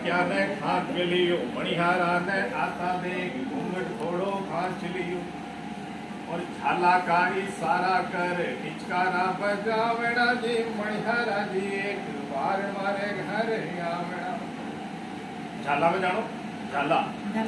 क्या ने खाक लियो मणिहारा ने आता देख घूंघट थोड़ो खांच लियो और झाला का इशारा कर हिचकारा बजावड़ा जी मणिहारा जी एक बार मारे घर आवड़ा। झाला में जानो झाला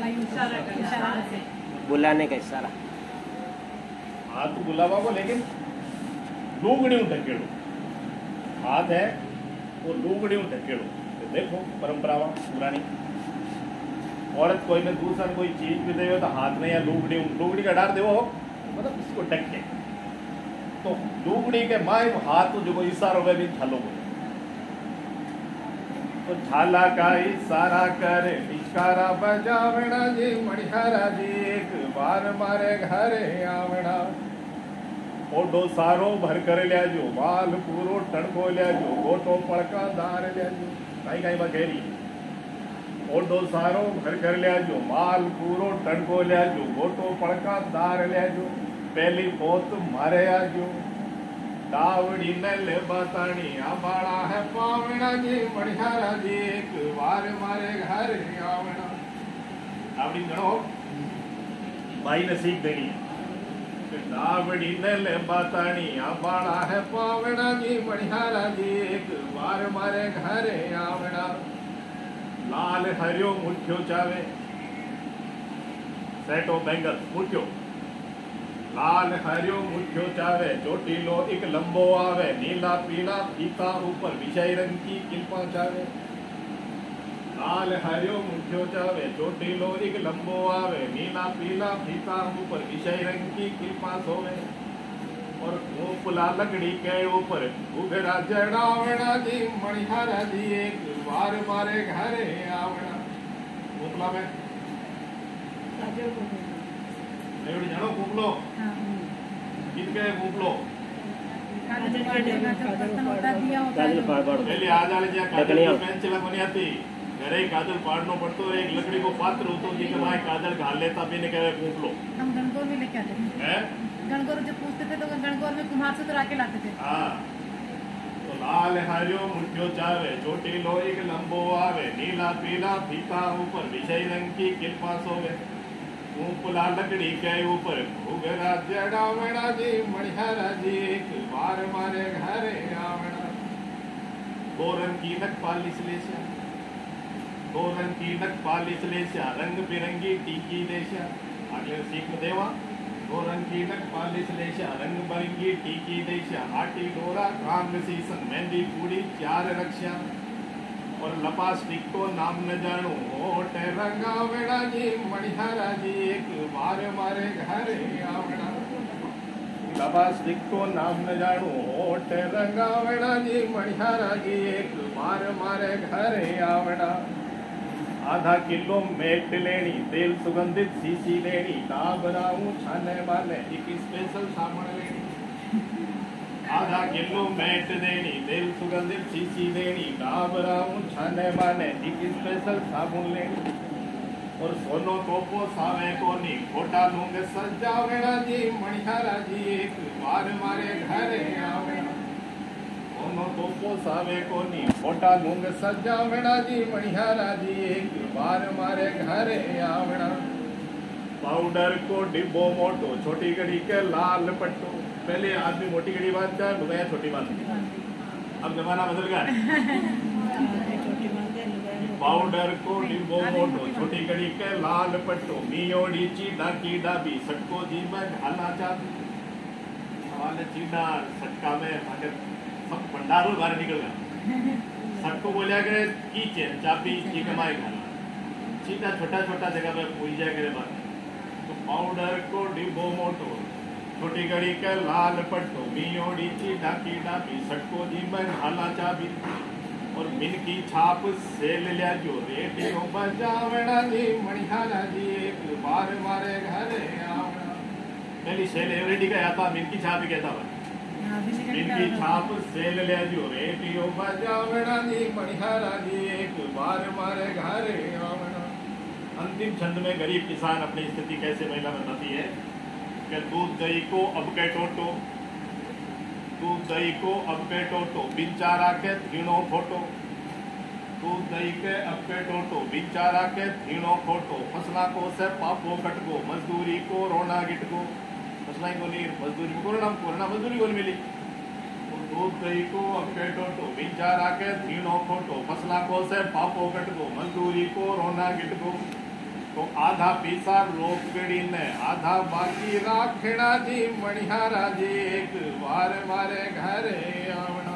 बुलाने का इशारा हाथ बुलावा को लेकिन लूगड़ियों ढकेड़ो हाथ है वो लूगड़ियों ढकेड़ो। तो देखो परंपरा पुरानी औरत कोई ने दूसरा कोई चीज भी दे तो हाथ में या लूगड़ी का डार दे मतलब इसको ढक के तो लूगड़ी के माए हाथ जो कोई इशारो में भी झालो तो झाला का इशारा कर इशारा बजावड़ा जी मणिहारा जी एक बार मारे घर आवड़ा। ओडो सारो भर कर लिया जो बाल पूरो टणको लिया जो गोटो पड़का दार लिया जो कहीं कहीं बखेरी ओडो सारो भर कर लिया जो माल पूरो टणको लिया जो गोटो पड़का दार लिया जो पहली पोत मारे आजो दावड़ी ने ले बतानी आबाड़ा है पावड़ा जी मणिहारा जी एक बार मारे घर आवड़ा। दावड़ी गणो भाई ने सीख देनी है दावड़ी ने ले बतानी आबाड़ा है पावड़ा जी मणिहारा जी एक बार मारे घर आवड़ा। लाल हरियो मुठ्यो चावे सेटो बैंगल मुठ्यो लाल हरियो मुठ्यो चावे चोटीलो एक लंबो आवे नीला पीला फीका ऊपर विषय रंग की किल्पा चावे। लाल हरियो मुठ्यो चावे चोटीलो एक लंबो आवे नीला पीला फीका ऊपर विषय रंग की किल्पा सोवे और गोपला लकड़ी के ऊपर घुघरा जड़ावड़ा जी मणिहारा जी एक बार मारे घरे आवड़ा। गोपला में जानो गोपलो किनके गोपलो पहले आज आले जा काजल पेन चला बनी आती घरे काजल पाड़नो पड़तो एक लकड़ी को पात्र होतो जी के भाई काजल घाल लेता भी ने कहे गोपलो। हम गणगौर में लेके आते थे हैं गणगौर जब पूछते थे तो गणगौर में कुम्हार से तुरा के लाते थे। हां तो लाल हरियो मुठ्यो चावे छोटी लोई के लंबो आवे नीला पीला फीका ऊपर विषय रंग की किल्पा सोवे ऊपला लकड़ी के ऊपर घुघरा जड़ावड़ा जी मणिहारा जी एक बार मारे घरे आवड़ा। दो रंग की नक पालिश लेशा दो रंग की नक पालिश लेशा रंग बिरंगी टीकी लेशा आगे सीख देवा दो रंग की नक पालिश लेशा रंग बिरंगी टीकी लेशा हाटी डोरा कान सीसन मेहंदी पूड़ी चार रक्षा और लपास्टिक को नाम न जानू होठ रंगावड़ा जी मणिहारा जी एक बार मारे घरे आवड़ा। लपास्टिक को नाम न जानू होठ रंगावड़ा जी मणिहारा जी एक बार मारे घरे आवड़ा। आधा किलो मेट लेनी तेल सुगंधित सीसी लेनी डाबराऊ छाने वाले एक स्पेशल साबुन लेनी आधा किलो मैट देनी तेल सुगंधित सीसी देनी डाबराऊ छाने माने एक स्पेशल साबुन लेनी और सोनो तोपो सावे कोनी खोटा लूंग सजावेड़ा जी मणिहारा जी एक बार मारे घरे आवड़ा। सोनो तोपो सावे कोनी खोटा लूंग सजावेड़ा जी मणिहारा जी एक बार मारे घरे आवड़ा। पाउडर को डिब्बो मोटो छोटी घड़ी के लाल पट्टो पहले आदमी मोटी घड़ी बांधता है लुगाया छोटी बांधती है अब जमाना बदल गया पाउडर को डिब्बो मोटो छोटी घड़ी के लाल पट्टो मियोड़ी चीडा की डाबी सटको जी में ढाला चाबी वाले चीडा सटका में अगर सब भंडारों बाहर निकल गया सटको बोलिया करे की चेन चाबी की कमाई घाला चीडा छोटा छोटा जगह पे पूछ जाए करे बात तो पाउडर को डिब्बो मोटो छोटी घड़ी के लाल पट्टो मियोड़ी चीडा की डाबी सटको जी में ढाला चाबी और मिन की छाप सेल लिया जो रेडियो बजावड़ा जी मणिहारा जी एक बार मारे घरे आवड़ा। पहली सेल रेडी का आता मिन की छाप कहता था मिन की छाप सेल लिया जो रेडियो बजावड़ा जी मणिहारा जी एक बार मारे घरे आवड़ा। अंतिम छंद में गरीब किसान अपनी स्थिति कैसे महिला बताती है कि दूध दही को अब के टोटो दूध दही को अब के टोटो बिन चारा के तीनों फोटो दूध दही के अक्के टोटो बिचारा के धीनो खोटो फसला को से पापो कटको मजदूरी को रोना गिटको फसला को नीर मजदूरी को रोना मजदूरी को मिली दूध दही को अक्के टोटो बिचारा के धीनो खोटो फसला को से पापो कटको मजदूरी को रोना गिटको तो आधा पीसा रोकड़ी ने आधा बाकी राखड़ा जी मणिहारा जी एक बार मारे घरे आवना।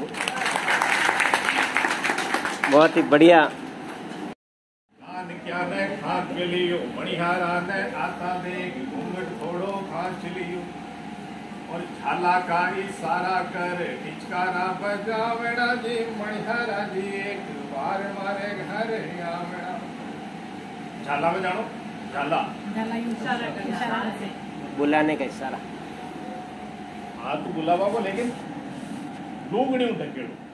बहुत ही बढ़िया। कान क्या ने खाक लियो मणिहारा ने आता देख घूंघट थोड़ो खांच लियो और झाला का इशारा कर हिचकारा बजावड़ा जी मणिहारा जी एक बार मारे घर आवड़ा। झाला बजानो झाला इशारा से बुलाने का इशारा। हाँ तो बुलावा को लेकिन लूगड़ी उठकेड़ो